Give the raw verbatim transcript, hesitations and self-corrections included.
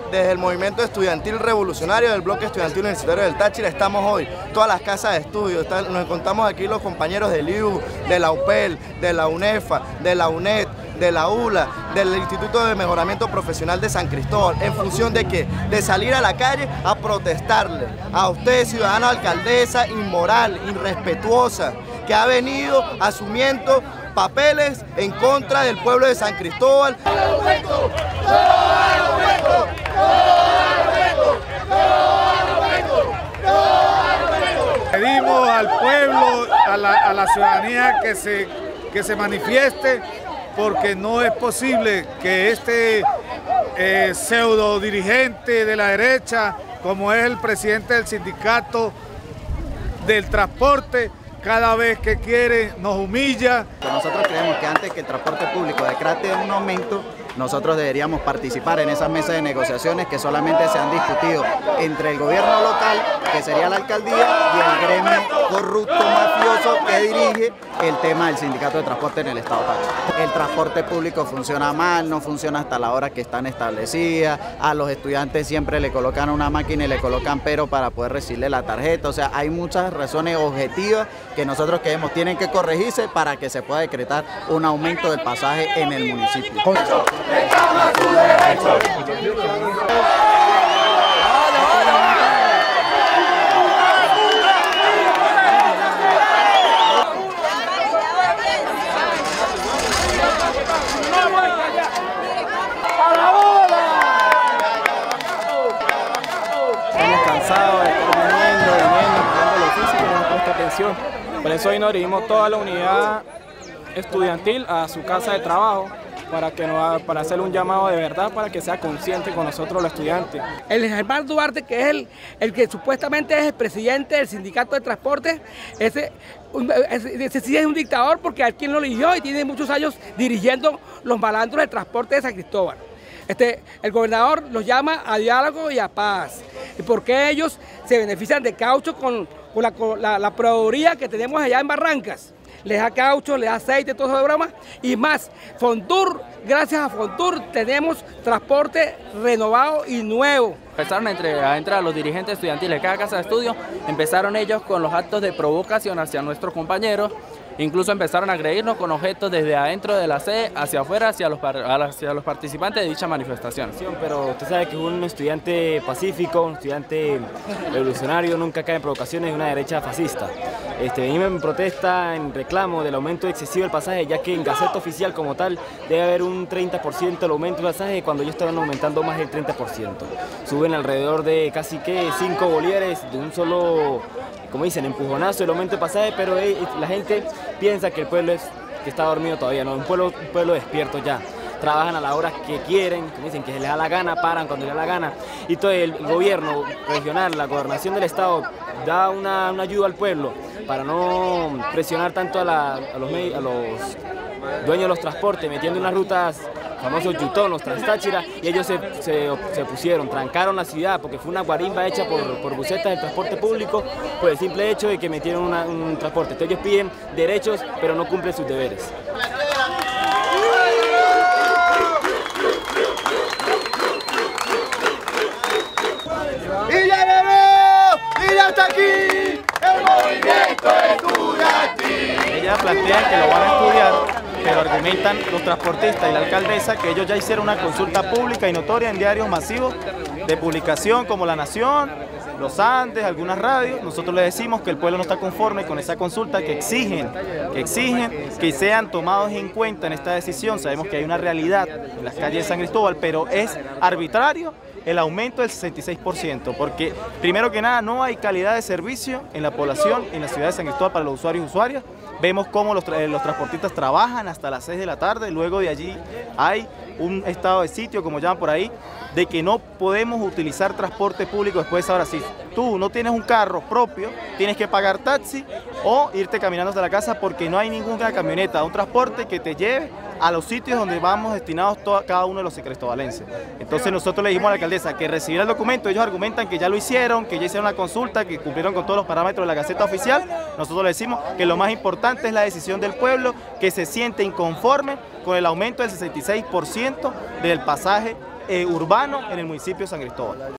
desde el movimiento estudiantil revolucionario del bloque estudiantil universitario del Táchira estamos hoy, todas las casas de estudio, están, nos encontramos aquí los compañeros del I U, de la U P E L, de la UNEFA, de la UNED, de la U L A, del Instituto de Mejoramiento Profesional de San Cristóbal, en función de qué, de salir a la calle a protestarle a usted, ciudadana alcaldesa inmoral, irrespetuosa, que ha venido asumiendo papeles en contra del pueblo de San Cristóbal. Pedimos al pueblo, a la, a la ciudadanía que se, que se manifieste, porque no es posible que este eh, pseudo dirigente de la derecha, como es el presidente del sindicato del transporte, cada vez que quiere nos humilla. Nosotros creemos que antes que el transporte público decrete un aumento, nosotros deberíamos participar en esas mesas de negociaciones que solamente se han discutido entre el gobierno local, que sería la alcaldía, y el gremio corrupto, mafioso que dirige el tema del sindicato de transporte en el estado Táchira. El transporte público funciona mal, no funciona hasta la hora que están establecidas, a los estudiantes siempre le colocan una máquina y le colocan pero para poder recibirle la tarjeta, o sea, hay muchas razones objetivas que nosotros creemos tienen que corregirse para que se pueda decretar un aumento del pasaje en el municipio. Estamos cansados de estar viniendo, viniendo, poniendo lo físico y no nos presta atención. Por eso hoy nos dirigimos toda la unidad estudiantil a su casa de trabajo para, que nos, para hacer un llamado de verdad para que sea consciente con nosotros los estudiantes. El Germán Duarte, que es el, el que supuestamente es el presidente del sindicato de transporte, ese, ese, ese sí es un dictador porque a quien lo eligió y tiene muchos años dirigiendo los malandros del transporte de San Cristóbal. Este, el gobernador los llama a diálogo y a paz. ¿Y por qué ellos se benefician de caucho con, con la, con la, la proveeduría que tenemos allá en Barrancas? Les da caucho, les da aceite, todo eso de broma. Y más, Fontur, gracias a Fontur tenemos transporte renovado y nuevo. Empezaron a, entre, a entrar a los dirigentes estudiantiles de cada casa de estudio, empezaron ellos con los actos de provocación hacia nuestros compañeros, incluso empezaron a agredirnos con objetos desde adentro de la sede hacia afuera, hacia los, hacia los participantes de dicha manifestación. Pero usted sabe que un estudiante pacífico, un estudiante revolucionario nunca cae en provocaciones de una derecha fascista. Este, venimos en protesta, en reclamo del aumento excesivo del pasaje, ya que en Gaceta Oficial como tal debe haber un treinta por ciento el aumento del pasaje cuando ellos estaban aumentando más del treinta por ciento. Suben alrededor de casi que cinco bolívares de un solo, como dicen, empujonazo el aumento del pasaje, pero la gente piensa que el pueblo es, que está dormido todavía, no, un pueblo, un pueblo despierto ya. Trabajan a la hora que quieren, como dicen, que se les da la gana, paran cuando les da la gana. Y todo el gobierno regional, la gobernación del estado, da una, una ayuda al pueblo para no presionar tanto a, la, a, los, a los dueños de los transportes, metiendo unas rutas famosos Yutón, los Transtáchira, y ellos se, se, se pusieron, trancaron la ciudad porque fue una guarimba hecha por, por bucetas del transporte público por el simple hecho de que metieron una, un transporte. Entonces ellos piden derechos pero no cumplen sus deberes. ¡Y ya llegó! ¡Y ya está aquí! ¡El movimiento estudiantil! Ellas plantean que lo van a estudiar, pero argumentan los transportistas y la alcaldesa que ellos ya hicieron una consulta pública y notoria en diarios masivos de publicación como La Nación, Los Andes, algunas radios. Nosotros les decimos que el pueblo no está conforme con esa consulta, que exigen, que exigen que sean tomados en cuenta en esta decisión. Sabemos que hay una realidad en las calles de San Cristóbal, pero es arbitrario el aumento del sesenta y seis por ciento, porque primero que nada no hay calidad de servicio en la población, en la ciudad de San Cristóbal para los usuarios y usuarias. Vemos cómo los, tra los transportistas trabajan hasta las seis de la tarde, luego de allí hay un estado de sitio, como llaman por ahí, de que no podemos utilizar transporte público después de esa hora. Si tú no tienes un carro propio, tienes que pagar taxi o irte caminando hasta la casa porque no hay ninguna camioneta, un transporte que te lleve a los sitios donde vamos destinados todo, cada uno de los cristobalenses. Entonces nosotros le dijimos a la alcaldesa que recibiera el documento, ellos argumentan que ya lo hicieron, que ya hicieron la consulta, que cumplieron con todos los parámetros de la Gaceta Oficial. Nosotros le decimos que lo más importante es la decisión del pueblo, que se siente inconforme con el aumento del sesenta y seis por ciento del pasaje eh, urbano en el municipio de San Cristóbal.